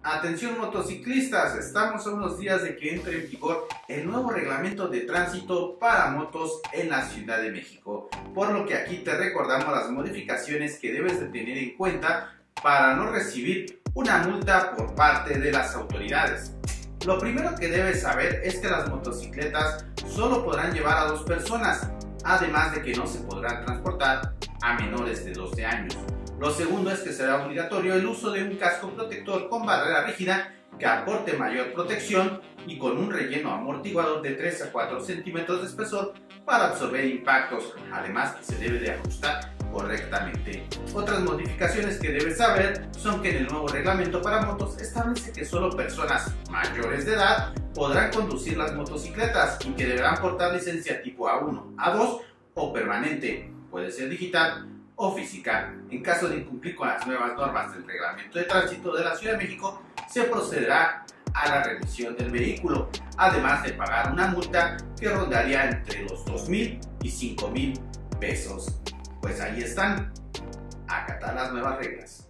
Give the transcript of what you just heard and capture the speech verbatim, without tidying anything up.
Atención motociclistas, estamos a unos días de que entre en vigor el nuevo reglamento de tránsito para motos en la Ciudad de México, por lo que aquí te recordamos las modificaciones que debes de tener en cuenta para no recibir una multa por parte de las autoridades. Lo primero que debes saber es que las motocicletas solo podrán llevar a dos personas, además de que no se podrán transportar a menores de doce años. Lo segundo es que será obligatorio el uso de un casco protector con barrera rígida que aporte mayor protección y con un relleno amortiguador de tres a cuatro centímetros de espesor para absorber impactos, además que se debe de ajustar correctamente. Otras modificaciones que debes saber son que en el nuevo reglamento para motos establece que solo personas mayores de edad podrán conducir las motocicletas y que deberán portar licencia tipo A uno, A dos o permanente, puede ser digital o física. En caso de incumplir con las nuevas normas del reglamento de tránsito de la Ciudad de México, se procederá a la revisión del vehículo, además de pagar una multa que rondaría entre los dos mil y cinco mil pesos. Pues ahí están, acatar las nuevas reglas.